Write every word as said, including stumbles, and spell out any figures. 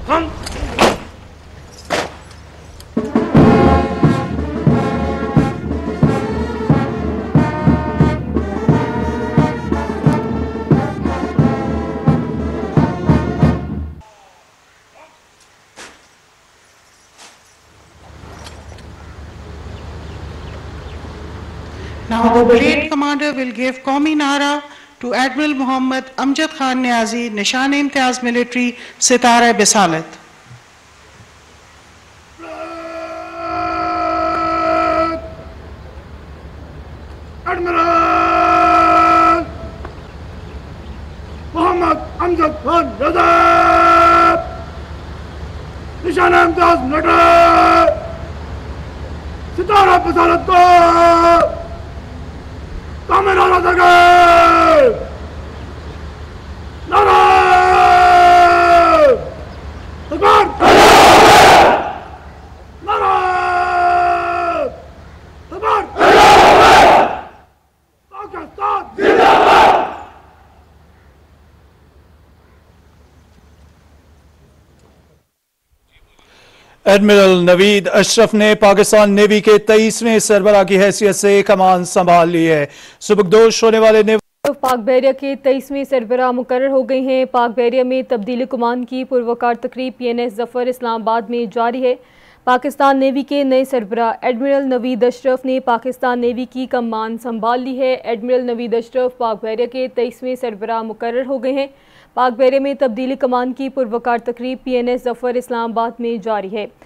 हम Now the brigade commander will give Qawmi Nara to Admiral Muhammad Amjad Khan Niazi, Nishan-e-Imtiyaz Military, Sitara-e-Bisalat. Admiral Muhammad Amjad Khan Niazi, Nishan-e-Imtiyaz Military, Sitara-e-Bisalat ko Qawmi Nara देंगे नारा तकबीर नारा तकबीर पाकिस्तान जिंदाबाद। Admiral Naveed Ashraf ने Pakistan navy के तेईसवें सरबराह की हैसियत से कमान संभाल ली है। सुबकदोश होने वाले नेवल पाक बहरिया के तेईसवें सरबराह मुकर्रर हो गए हैं। पाक बहरिया में तब्दीली कमान की पुरवकार तकरीब P N S Zafar Islamabad में जारी है। पाकिस्तान नेवी के नए सरबराह एडमिरल नवीद अशरफ ने पाकिस्तान नेवी की कमान संभाल ली है। एडमिरल नवीद अशरफ पाक बहरिया के तेईसवें सरबराह मुकर्रर हो गए हैं। पाक बहरिया में तब्दीली कमान की पुरवकार तकरीब P N S Zafar Islamabad में जारी है।